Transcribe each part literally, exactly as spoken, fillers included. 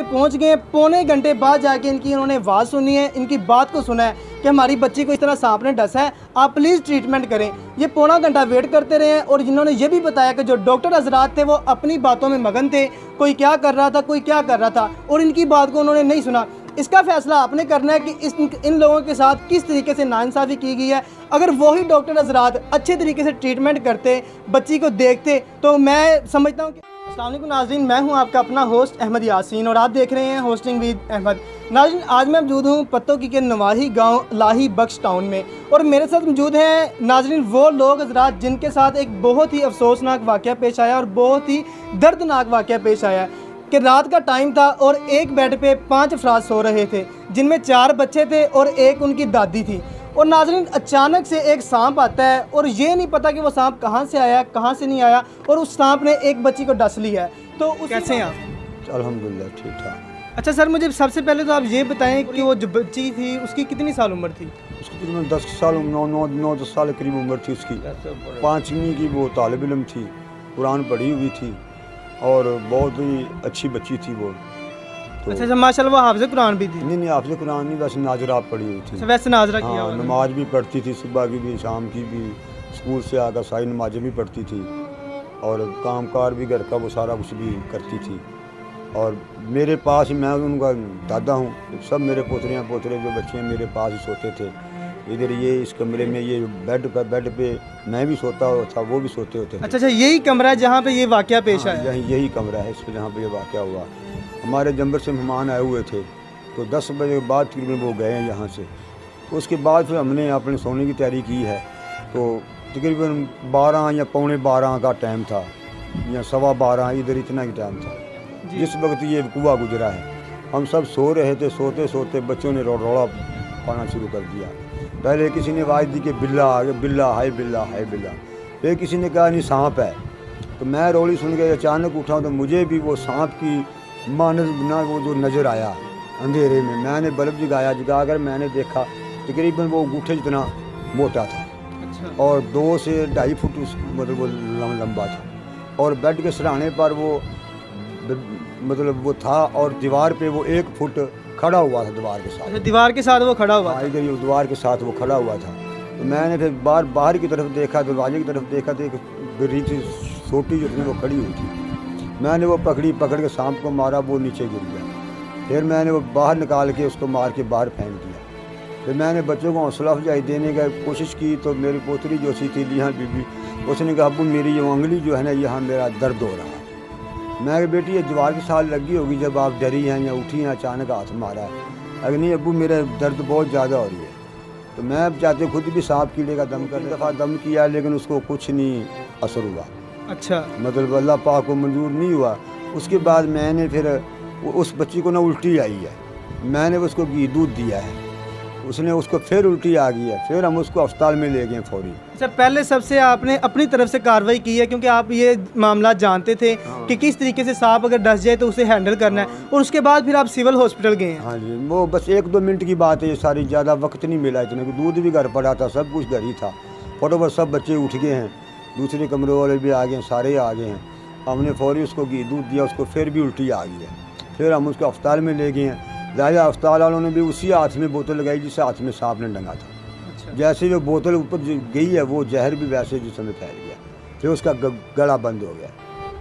पहुंच गए। पौने घंटे बाद जाके इनकी इन्होंने आवाज़ सुनी है, इनकी बात को सुना है कि हमारी बच्ची को इस तरह सांप ने डसा है, आप प्लीज़ ट्रीटमेंट करें। ये पौना घंटा वेट करते रहे हैं और जिन्होंने ये भी बताया कि जो डॉक्टर हजरात थे वो अपनी बातों में मगन थे, कोई क्या कर रहा था कोई क्या कर रहा था, और इनकी बात को उन्होंने नहीं सुना। इसका फैसला आपने करना है कि इस इन लोगों के साथ किस तरीके से नाइंसाफ़ी की गई है। अगर वही डॉक्टर हजरात अच्छे तरीके से ट्रीटमेंट करते, बच्ची को देखते, तो मैं समझता हूँ कि अस्सलाम वालेकुम नाज़रीन, मैं हूं आपका अपना होस्ट अहमद यासीन और आप देख रहे हैं होस्टिंग विद अहमद। नाज़रीन, आज मैं मौजूद हूं पत्तों की के नवाही गांव लाही बख्श टाउन में, और मेरे साथ मौजूद हैं नाज़रीन वो लोग हजरात जिनके साथ एक बहुत ही अफसोसनाक वाक़या पेश आया और बहुत ही दर्दनाक वाक़या पेश आया कि रात का टाइम था और एक बेड पे पाँच अफराद सो रहे थे, जिनमें चार बच्चे थे और एक उनकी दादी थी। और नाज़रीन, अचानक से एक सांप आता है और ये नहीं पता कि वो सांप कहाँ से आया कहाँ से नहीं आया, और उस सांप ने एक बच्ची को डस लिया है। तो कैसे हैं आप? अल्हम्दुलिल्लाह ठीक ठाक। अच्छा सर, मुझे सबसे पहले तो आप ये बताएं कि वो जो बच्ची थी उसकी कितनी साल उम्र थी? उसकी तकरीबन दस साल नौ नौ नौ दस साल करीब उम्र थी उसकी। पाँचवीं की वो तालिब इल्म थी, कुरान पढ़ी हुई थी और बहुत ही अच्छी बच्ची थी वो। तो अच्छा अच्छा, माशाल्लाह, वो हाफ़िज़ कुरान भी थी? नहीं नहीं, हाफ़िज़ कुरान नहीं, वैसे नाजरा पढ़ी हुई थी। वैसे नाजरा किया हाँ, नमाज भी पढ़ती थी, सुबह की भी शाम की भी, स्कूल से आकर सारी नमाज़ें भी पढ़ती थी और काम कार भी घर का वो सारा कुछ भी करती थी। और मेरे पास ही, मैं उनका दादा हूँ, सब मेरे पोतरियाँ पोतरे जो बच्चे हैं मेरे पास ही सोते थे। इधर ये इस कमरे में ये बेड पर बेड पे मैं भी सोता था, वो भी सोते होते थे। अच्छा अच्छा, यही कमरा है जहाँ पे ये वाक़या पेश आया? यही यही कमरा है इस पर जहाँ पे ये वाक़या हुआ। हमारे जंबर से मेहमान आए हुए थे, तो दस बजे के बाद तकरीबन वो गए हैं यहाँ से। तो उसके बाद फिर हमने अपने सोने की तैयारी की है, तो तकरीबन बारह या पौने बारह का टाइम था या सवा बारह, इधर इतना ही टाइम था जिस वक्त ये कुआ गुजरा है। हम सब सो रहे थे, सोते सोते बच्चों ने रो रौला पाना शुरू कर दिया। पहले किसी ने आवाज़ दी कि बिल्ला आ गया, बिल्ला हाय बिल्ला हाय बिल्ला। फिर किसी ने कहा नहीं सांप है। तो मैं रोली सुन के अचानक उठा तो मुझे भी वो सांप की मानस ना वो जो नज़र आया अंधेरे में। मैंने बल्ब जगाया, जगा कर मैंने देखा तकरीबन वो अंगूठे जितना मोटा था। अच्छा। और दो से ढाई फुट उस मतलब वो लंबा था, और बेड के सराहने पर वो मतलब वो था, और दीवार पे वो एक फुट खड़ा हुआ था दीवार के साथ। दीवार के साथ वो खड़ा हुआ था? इधर ये दीवार के साथ वो खड़ा हुआ था। तो मैंने फिर बाहर बाहर की तरफ देखा, दरवाजे की तरफ देखा तो एक बरीक सी छोटी जो थी वो खड़ी हुई थी। मैंने वो पकड़ी, पकड़ के सांप को मारा, वो नीचे गिर गया। फिर मैंने वो बाहर निकाल के उसको मार के बाहर फेंक दिया। फिर मैंने बच्चों को हौसला अफजाई देने की कोशिश की, तो मेरी पोतरी जो सी थी लिहा बीबी, उसने कहा अब्बू मेरी ये उंगली जो है ना यहाँ मेरा दर्द हो रहा है। मैं कहा बेटी ये दीवार के साथ लगी होगी जब आप डरी हैं या उठी हैं, अचानक हाथ मारा है। अगर नहीं अब्बू मेरा दर्द बहुत ज़्यादा हो रही है। तो मैं अब चाहते खुद भी सांप कीड़े का दम कर दफ़ा दम किया, लेकिन उसको कुछ नहीं असर हुआ। अच्छा, मतलब अल्लाह पाक को मंजूर नहीं हुआ। उसके बाद मैंने फिर उस बच्ची को ना उल्टी आई है, मैंने उसको घी दूध दिया है, उसने उसको फिर उल्टी आ गई है। फिर हम उसको अस्पताल में ले गए फौरी। अच्छा, पहले सबसे आपने अपनी तरफ से कार्रवाई की है क्योंकि आप ये मामला जानते थे हाँ। कि किस तरीके से सांप अगर डस जाए तो उसे हैंडल करना है, और उसके बाद फिर आप सिविल हॉस्पिटल गए हैं? हाँ जी, वो बस एक दो मिनट की बात है, ये सारी ज़्यादा वक्त नहीं मिला इतने। दूध भी घर पड़ा था, सब कुछ घर ही था। फटोफट सब बच्चे उठ गए हैं, दूसरे कमरों वाले भी आ गए हैं, सारे आ गए हैं। हमने फौरी उसको घी दूध दिया, उसको फिर भी उल्टी आ गई है। फिर हम उसको अस्पताल में ले गए हैं। ज़ाहिर अस्पताल वालों ने भी उसी हाथ में बोतल लगाई जिससे हाथ में सांप ने डंगा था। अच्छा। जैसे जो बोतल ऊपर गई है वो जहर भी वैसे जिसमें फैल गया, फिर उसका गला बंद हो गया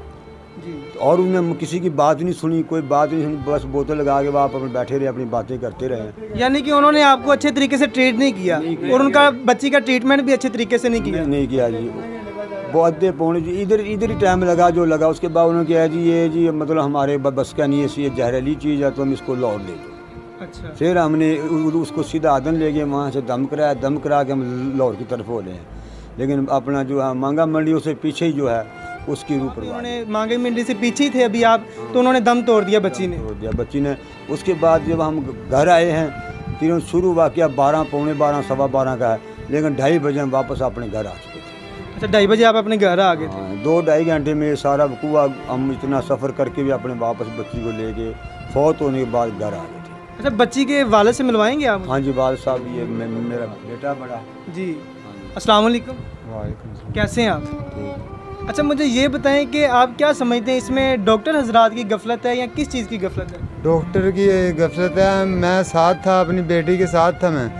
जी। और उन्हें किसी की बात नहीं सुनी, कोई बात नहीं सुनी, बस बोतल लगा के आप अपने बैठे रहे, अपनी बातें करते रहे। यानी कि उन्होंने आपको अच्छे तरीके से ट्रीट नहीं किया, नहीं किया। और उनका बच्ची का ट्रीटमेंट भी अच्छे तरीके से नहीं किया? नहीं, नहीं किया जी। वो अद्धे पौने जी इधर इधर ही टाइम लगा जो लगा। उसके बाद उन्होंने कहा जी ये जी मतलब हमारे बस का नहीं है, ये जहरीली चीज़ है, तो हम इसको लाहौर ले जाओ। अच्छा। फिर हमने उसको सीधा आदन ले गए, वहाँ से दम कराया, दम करा के हम लाहौर की तरफ हो रहे हैं। लेकिन अपना जो है मांगा मंडी उससे पीछे ही जो है उसकी रूप उन्होंने मांगे मंडी से पीछे थे अभी आप, तो उन्होंने दम तोड़ दिया बच्ची ने? तोड़ दिया बच्ची ने। उसके बाद जब हम घर आए हैं, तीनों शुरू वाक़या बारह पौने बारह सवा बारह का है, लेकिन ढाई बजे हम वापस अपने घर आ चुके थे। अच्छा, ढाई बजे आप अपने घर आ गए थे? दो ढाई घंटे में सारा कुआ हम इतना सफ़र करके भी अपने वापस बच्ची को ले गए, फौत होने के बाद घर आ गए थे। अच्छा, बच्ची के वालिद से मिलवाएंगे आप? हाँ जी, वालिद साहब ये मेरा बेटा बड़ा जी। अस्सलाम वालेकुम। वालेकुम। कैसे हैं आप? ठीक। अच्छा, मुझे ये बताएं कि आप क्या समझते हैं, इसमें डॉक्टर हजरात की गफलत है या किस चीज़ की गफलत है? डॉक्टर की गफलत है। मैं साथ था, अपनी बेटी के साथ था, मैं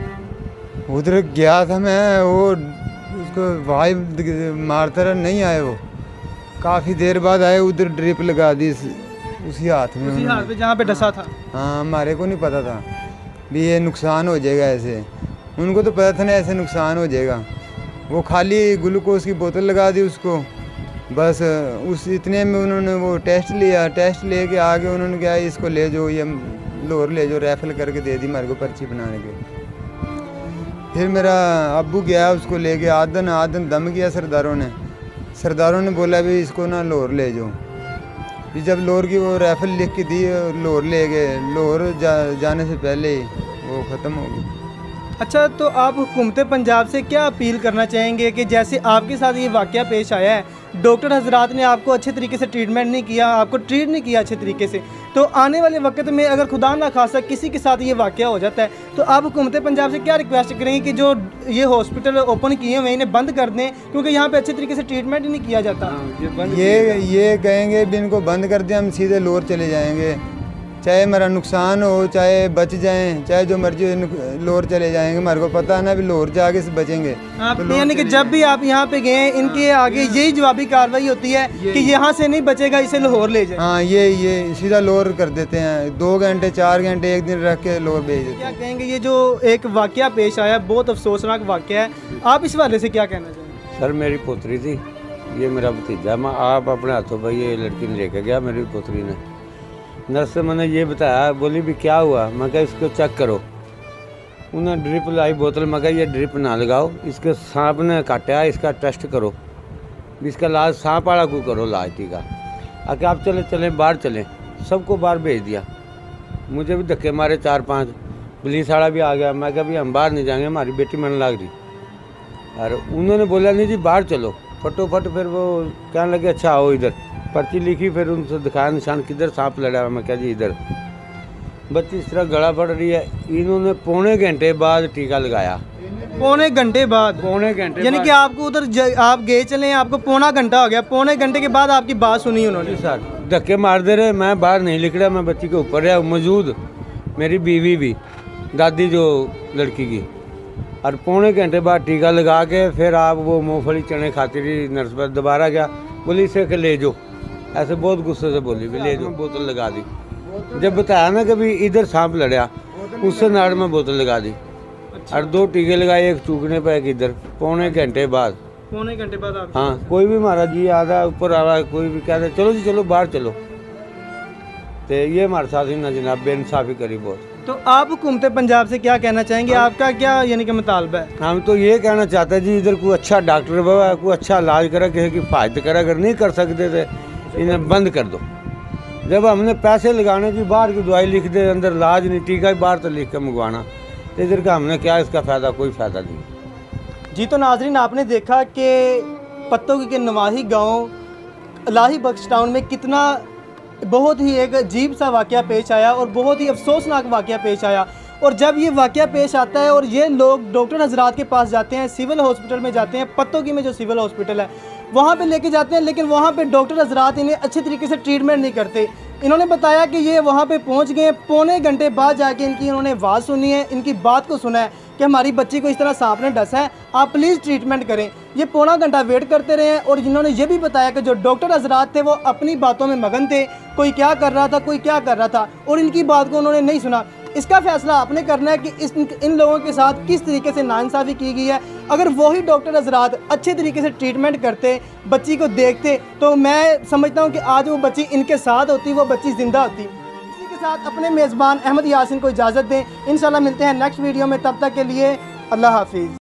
उधर गया था, मैं वो उसको वाइब मारता रहा, नहीं आए वो। काफ़ी देर बाद आए, उधर ड्रिप लगा दी उसी हाथ में, उसी हाथ पे जहाँ पे डसा था। हाँ, हमारे को नहीं पता था भी ये नुकसान हो जाएगा ऐसे। उनको तो पता था ना ऐसे नुकसान हो जाएगा। वो खाली ग्लूकोज की बोतल लगा दी उसको, बस उस इतने में उन्होंने वो टेस्ट लिया। टेस्ट लेके आगे उन्होंने क्या, इसको ले जाओ, ये लोर ले जाओ, रेफर करके दे दी मेरे को पर्ची बनाने के। फिर मेरा अब्बू गया उसको लेके, आदन आदन दम किया सरदारों ने। सरदारों ने बोला भी इसको ना लोर ले जाओ। फिर जब लोर की वो रेफर लिख के दी, लोर ले गए। लोर जा, जाने से पहले ही वो ख़त्म हो गई। अच्छा, तो आप हुकूमत पंजाब से क्या अपील करना चाहेंगे कि जैसे आपके साथ ये वाक़या पेश आया है, डॉक्टर हजरात ने आपको अच्छे तरीके से ट्रीटमेंट नहीं किया, आपको ट्रीट नहीं किया अच्छे तरीके से, तो आने वाले वक्त में अगर खुदा ना खासा किसी के साथ ये वाक़या हो जाता है, तो आप हुकूमत पंजाब से क्या रिक्वेस्ट करेंगे कि जो ये हॉस्पिटल ओपन किए हुए इन्हें बंद कर दें, क्योंकि यहाँ पे अच्छे तरीके से ट्रीटमेंट ही नहीं किया जाता। ये ये कहेंगे भी इनको बंद कर दें, हम सीधे लोर चले जाएंगे, चाहे मेरा नुकसान हो, चाहे बच जाएं, चाहे जो मर्जी लोर चले जाएंगे। मेरे को पता है ना भी लोर से आगे से बचेंगे। आप तो यानी कि जब भी आप यहाँ पे गए, इनके आगे यही जवाबी कार्रवाई होती है कि यहाँ से नहीं बचेगा, इसे लाहौर ले जाए। हाँ, ये ये सीधा लोर कर देते हैं, दो घंटे चार घंटे एक दिन रख के लोर भेज देते हैं। क्या कहेंगे, ये जो एक वाक़या पेश आया, बहुत अफसोसनाक वाक़या है, आप इस वाले से क्या कहना चाहेंगे? सर, मेरी पोतरी थी, ये मेरा भतीजा। मैं आप अपने हाथों पर ये लड़की ने लेकर गया, मेरी पोतरी ने। नर्स से मैंने ये बताया, बोली भी क्या हुआ? मैं कहा इसको चेक करो। उन्हें ड्रिप लाई बोतल, मैं कहा ये ड्रिप ना लगाओ, इसके सांप ने काटा, इसका टेस्ट करो, इसका इलाज सांप वाला को करो, इलाज टीका। आके आप चले चले बाहर चले, सबको बाहर भेज दिया। मुझे भी धक्के मारे चार पाँच, पुलिस वाला भी आ गया। मैं कहा भी हम बाहर नहीं जाएंगे, हमारी बेटी मन लग रही। और उन्होंने बोला नहीं जी बाहर चलो, फटोफट। फिर वो कहने लगे अच्छा आओ इधर, पर्ची लिखी, फिर उनसे दिखाया निशान, किधर सांप लड़ा है। मैं क्या जी इधर। बच्ची इस तरह गला पड़ रही है। इन्होंने पौने घंटे बाद टीका लगाया। पौने घंटे बाद? पौने घंटे यानी कि आपको उधर आप गए चले, आपको पौना घंटा हो गया, पौने घंटे के बाद आपकी बात सुनी उन्होंने? सर, धक्के मार दे रहे, मैं बाहर नहीं निकला, मैं बच्ची के ऊपर रहा मौजूद, मेरी बीवी भी, दादी जो लड़की की। और पौने घंटे बाद टीका लगा के फिर आप वो मूँगफली चने खाती रही। नर्स पर दोबारा गया, बोली इसे के ले जाओ, ऐसे बहुत गुस्से से बोली भी ले जाओ। बोतल लगा दी। जब बताया ना कि भी इधर सांप लड़ा, उससे नाड़ में बोतल लगा दी। और दो टीके लगाए, एक चूकने पे एक इधर, पौने घंटे बाद। पौने घंटे बाद आप? हाँ, कोई भी हमारा जी आधा ऊपर आ रहा है, कोई भी कहते चलो जी चलो बाहर चलो। तो ये हमारे साथ ही ना जनाब बेइंसाफ़ी करी बहुत। तो आप हुकूमत पंजाब से क्या कहना चाहेंगे, आपका क्या यानी कि मुतालबा है? हम तो ये कहना चाहते हैं जी, इधर कोई अच्छा डॉक्टर बाबा, कोई अच्छा इलाज करे, किसी की हिफाजत करे। अगर नहीं कर सकते थे इन्हें बंद कर दो। जब हमने पैसे लगाने की, बाहर की दवाई लिख दे, अंदर इलाज नहीं, टीका ही बाहर तो लिख कर मंगवाना, तो इधर का हमने क्या इसका फ़ायदा? कोई फ़ायदा नहीं। जी, तो नाजरीन, आपने देखा कि पत्तों के नवाही गांव इलाही बख्श टाउन में कितना बहुत ही एक अजीब सा वाक़या पेश आया और बहुत ही अफसोसनाक वाक़या पेश आया। और जब ये वाक़या पेश आता है और ये लोग डॉक्टर हजरात के पास जाते हैं, सिविल हॉस्पिटल में जाते हैं, पत्तों की में जो सिविल हॉस्पिटल है वहाँ पे लेके जाते हैं, लेकिन वहाँ पे डॉक्टर हजरात इन्हें अच्छे तरीके से ट्रीटमेंट नहीं करते। इन्होंने बताया कि ये वहाँ पे पहुँच गए, पौने घंटे बाद जाके इनकी इन्होंने आवाज़ सुनी है, इनकी बात को सुना है कि हमारी बच्ची को इस तरह सांप ने डसा है, आप प्लीज़ ट्रीटमेंट करें। ये पौना घंटा वेट करते रहे हैं और जिन्होंने ये भी बताया कि जो डॉक्टर हजरात थे वो अपनी बातों में मगन थे, कोई क्या कर रहा था, कोई क्या कर रहा था, और इनकी बात को उन्होंने नहीं सुना। इसका फैसला आपने करना है कि इस इन लोगों के साथ किस तरीके से नाइंसाफ़ी की गई है। अगर वही डॉक्टर हजरात अच्छे तरीके से ट्रीटमेंट करते, बच्ची को देखते, तो मैं समझता हूँ कि आज वो बच्ची इनके साथ होती, वो बच्ची ज़िंदा होती। इसी के साथ अपने मेज़बान अहमद यासिन को इजाज़त दें। इंशाल्लाह मिलते हैं नेक्स्ट वीडियो में, तब तक के लिए अल्लाह हाफिज़।